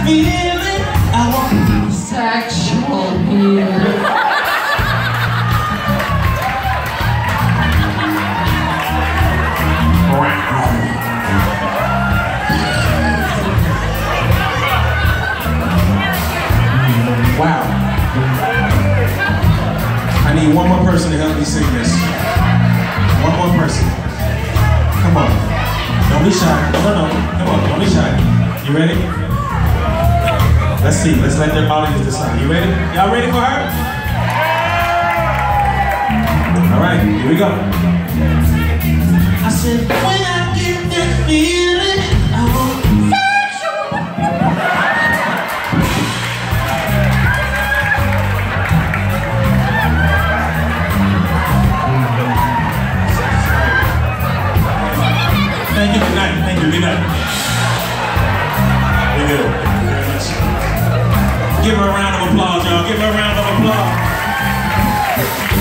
feeling, I want sexual healing. Wow. I need one more person to help me sing this. One more person. Come on. Don't be shy. No. Come on, don't be shy. You ready? Let's see. Let's let their audience decide. You ready? Y'all ready for her? All right, here we go. I said, when I get that feeling, I want sexual. Thank you, good night. Thank you, good night. We're good. Thank you very much. Give her a round of applause, y'all. Give her a round of applause.